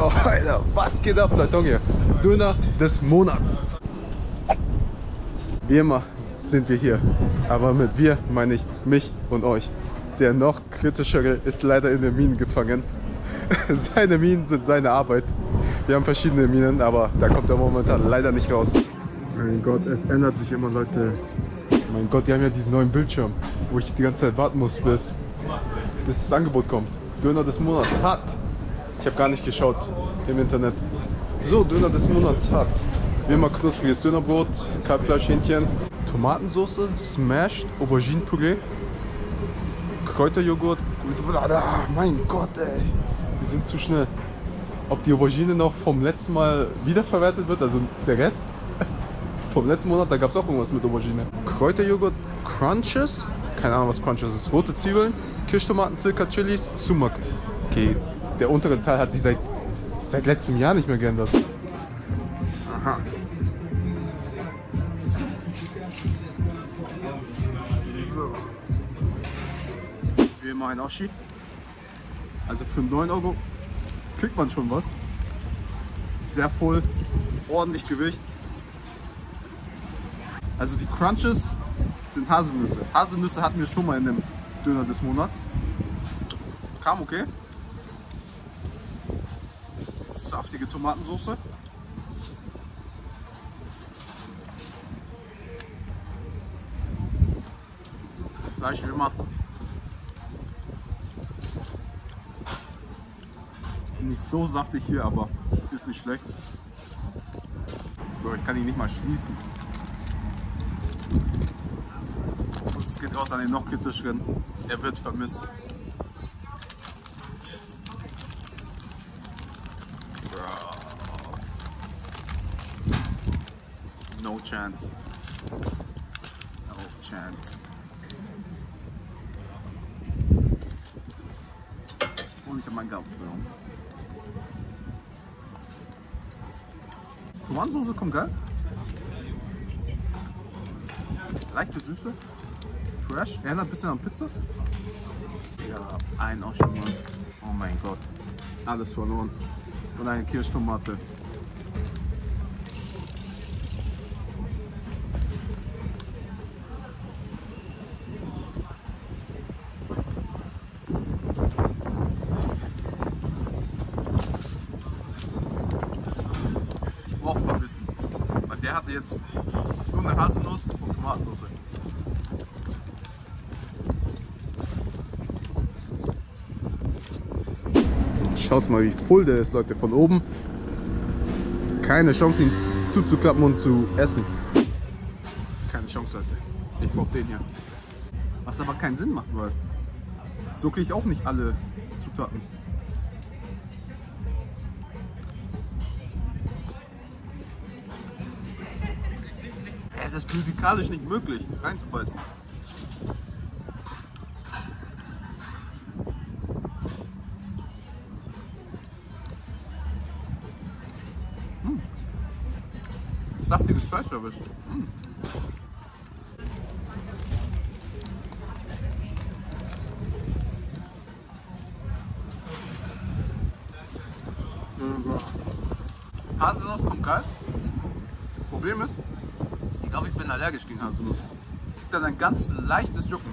Alter, was geht ab, Leute? Hier, Döner des Monats. Wie immer sind wir hier, aber mit wir meine ich mich und euch. Der noch kritischere ist leider in den Minen gefangen. Seine Minen sind seine Arbeit. Wir haben verschiedene Minen, aber da kommt er momentan leider nicht raus. Mein Gott, es ändert sich immer, Leute. Mein Gott, die haben ja diesen neuen Bildschirm, wo ich die ganze Zeit warten muss, bis das Angebot kommt. Döner des Monats hat. Ich habe gar nicht geschaut im Internet. So, Döner des Monats hat. Wie immer knuspriges Dönerbrot, Kalbfleischhähnchen, Tomatensauce, Smashed, Auberginenpüree, Kräuterjoghurt. Mein Gott, ey. Wir sind zu schnell. Ob die Aubergine noch vom letzten Mal wiederverwertet wird, also der Rest vom letzten Monat, da gab es auch irgendwas mit Aubergine. Kräuterjoghurt, Crunches, keine Ahnung was Crunches ist, rote Zwiebeln, Kirschtomaten, Sriracha Chilis, Sumak. Okay, der untere Teil hat sich seit letztem Jahr nicht mehr geändert. Aha. So. Wie immer ein Oschi. Also für 9 € kriegt man schon was. Sehr voll, ordentlich Gewicht. Also die Crunches sind Haselnüsse. Haselnüsse hatten wir schon mal in dem Döner des Monats. Kam okay. Saftige Tomatensauce. Fleisch wie immer. Nicht so saftig hier, aber ist nicht schlecht. So, ich kann ihn nicht mal schließen. Und es geht raus an den noch kritischeren. Er wird vermisst. No chance. No chance. Und ich habe meinen Gabel verloren. Tomatensauce kommt geil. Leichte Süße. Fresh. Erinnert ein bisschen an Pizza. Ja, ein Oschi, Mann. Oh mein Gott. Alles verloren. Und eine Kirschtomate. Brauchen wir wissen. Weil der hatte jetzt nur eine Haselnuss und Tomatensauce. Schaut mal, wie voll der ist, Leute, von oben. Keine Chance, ihn zuzuklappen und zu essen. Keine Chance, Leute. Ich brauche den hier. Was aber keinen Sinn macht, weil so kriege ich auch nicht alle Zutaten. Es ist physikalisch nicht möglich, reinzubeißen. Saftiges Fleisch erwischt. Haselnuss kommt geil. Problem ist, ich glaube, ich bin allergisch gegen Haselnuss. Gibt dann ein ganz leichtes Jucken.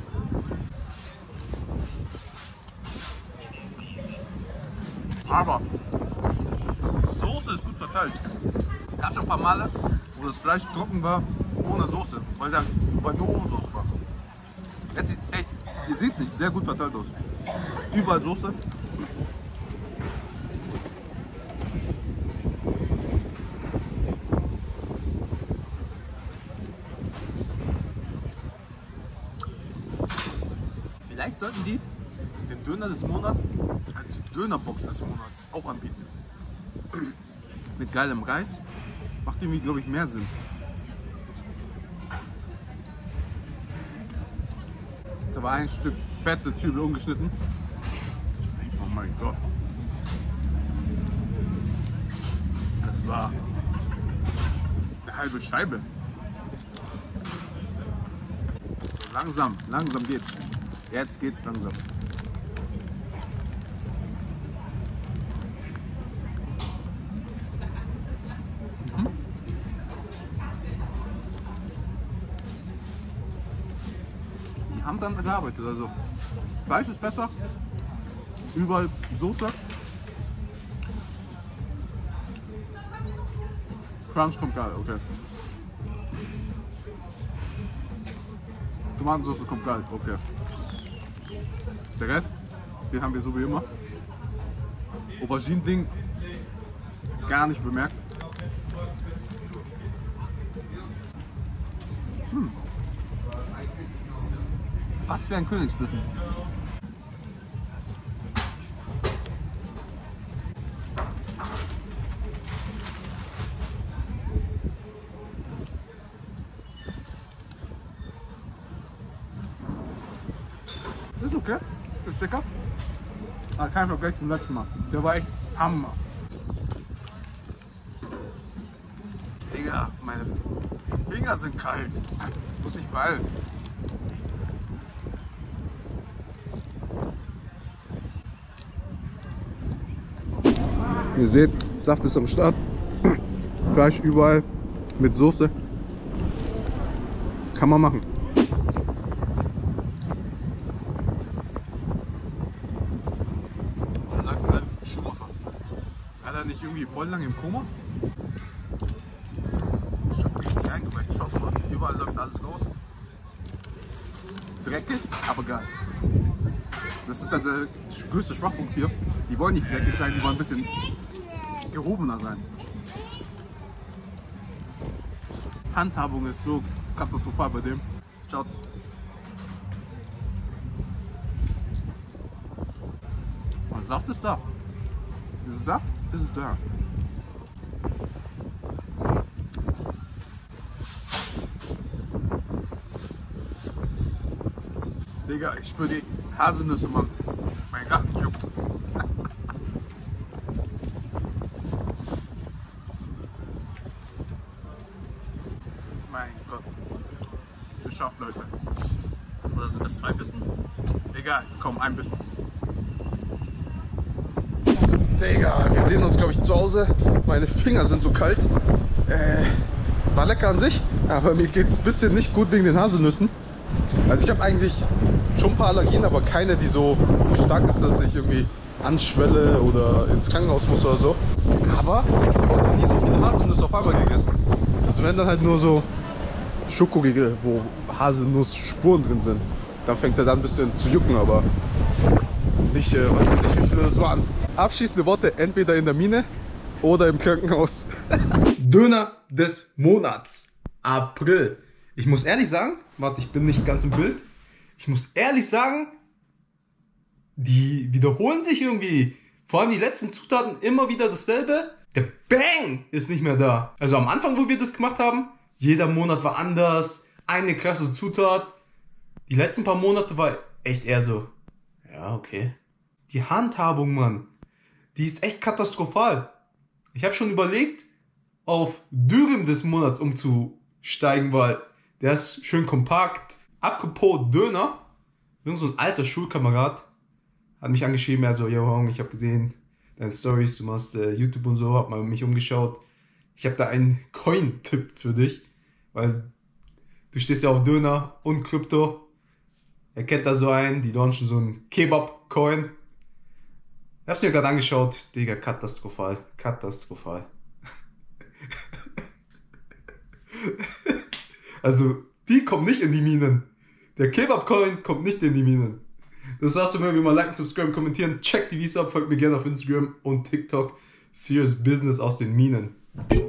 Aber Soße ist gut verteilt. Es gab schon ein paar Male, wo das Fleisch trocken war, ohne Soße, weil nur oben Soße war. Jetzt sieht es echt, ihr seht sich sehr gut verteilt aus. Überall Soße. Vielleicht sollten die den Döner des Monats als Dönerbox des Monats auch anbieten. Mit geilem Reis. Macht irgendwie, glaube ich, mehr Sinn. Da war ein Stück fette Zwiebel ungeschnitten. Oh mein Gott. Das war eine halbe Scheibe. So, langsam geht's. Jetzt geht's langsam. haben dann gearbeitet. Also Fleisch ist besser, überall Soße. Crunch kommt geil, okay. Tomatensauce kommt geil, okay. Der Rest, den haben wir so wie immer. Aubergine-Ding gar nicht bemerkt. Fast wie ein Königsbissen. Ist okay, ist lecker. Aber kein Vergleich zum letzten Mal. Der war echt Hammer. Digga, meine Finger sind kalt. Ich muss mich beeilen. Ihr seht, Saft ist am Start. Fleisch überall mit Soße. Kann man machen. Da läuft Ralf Schumacher. War er nicht irgendwie voll lang im Koma? Ich hab richtig eingeweicht. Schaut mal, überall läuft alles raus. Dreckig, aber geil. Das ist halt der größte Schwachpunkt hier. Die wollen nicht dreckig sein, die wollen ein bisschen gehobener sein. Handhabung ist so katastrophal bei dem. Schaut. Der Saft ist da. Der Saft ist da. Digga, ich spüre die Haselnüsse, Mann. Mein Rachen juckt. Mein Gott. Geschafft, Leute. Oder sind das 2 Bissen? Egal, komm, ein Bissen. Digga, wir sehen uns, glaube ich, zu Hause. Meine Finger sind so kalt. War lecker an sich, aber mir geht es ein bisschen nicht gut wegen den Haselnüssen. Also ich habe eigentlich schon ein paar Allergien, aber keine, die so stark ist, dass ich irgendwie anschwelle oder ins Krankenhaus muss oder so. Aber ich habe noch nie so viele Haselnüsse auf einmal gegessen. Das werden dann halt nur so Schokoriegel, wo Haselnussspuren drin sind. Dann fängt es ja dann ein bisschen zu jucken, aber nicht, was weiß ich, wie viele das waren. Abschließende Worte, entweder in der Mine oder im Krankenhaus. Döner des Monats, April. Ich muss ehrlich sagen, warte, ich bin nicht ganz im Bild. Ich muss ehrlich sagen, die wiederholen sich irgendwie. Vor allem die letzten Zutaten immer wieder dasselbe. Der Bang ist nicht mehr da. Also am Anfang, wo wir das gemacht haben, jeder Monat war anders. Eine krasse Zutat. Die letzten paar Monate war echt eher so, ja, okay. Die Handhabung, Mann, die ist echt katastrophal. Ich habe schon überlegt, auf Dürüm des Monats umzusteigen, weil der ist schön kompakt. Apropos Döner, irgend so ein alter Schulkamerad hat mich angeschrieben, er so, yo Hong, ich habe gesehen deine Stories, du machst YouTube und so, hab mal mich umgeschaut. Ich habe da einen Coin-Tipp für dich, weil du stehst ja auf Döner und Krypto. Er kennt da so einen, die launchen so einen Kebab-Coin. Ich hab's mir gerade angeschaut, Digga, katastrophal, katastrophal. Also, die kommen nicht in die Minen. Der Kebab-Coin kommt nicht in die Minen. Das war's von mir, wie mal liken, subscriben, kommentieren. Check die Videos ab, folgt mir gerne auf Instagram und TikTok. Serious Business aus den Minen.